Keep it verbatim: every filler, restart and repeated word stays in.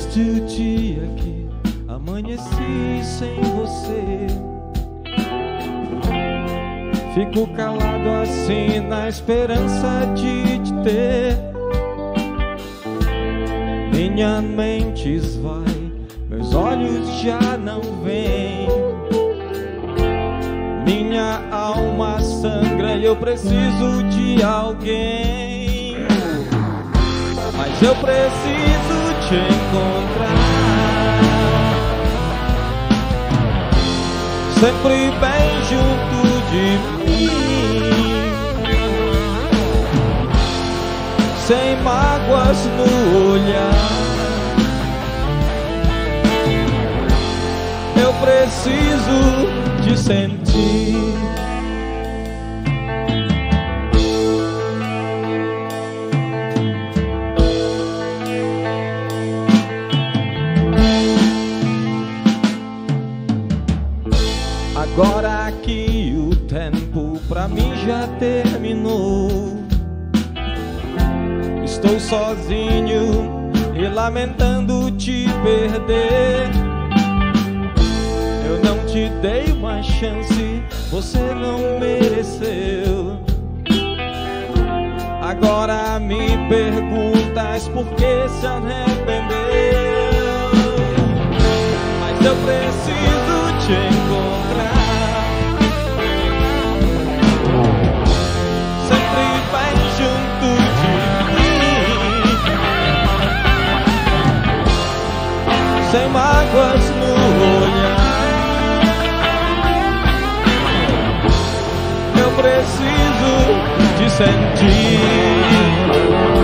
Desde o dia que amanheci sem você, fico calado assim na esperança de te ter. Minha mente esvai, meus olhos já não veem. Minha alma sangra e eu preciso de alguém. Mas eu preciso te encontrar, sempre bem junto de mim, sem mágoas no olhar. Eu preciso te sentir. Agora que o tempo pra mim já terminou, estou sozinho e lamentando te perder. Eu não te dei uma chance, você não mereceu. Agora me perguntas por que se arrependeu. Mas eu preciso te encontrar, sempre bem junto de mim, sem mágoas no olhar. Eu preciso te sentir.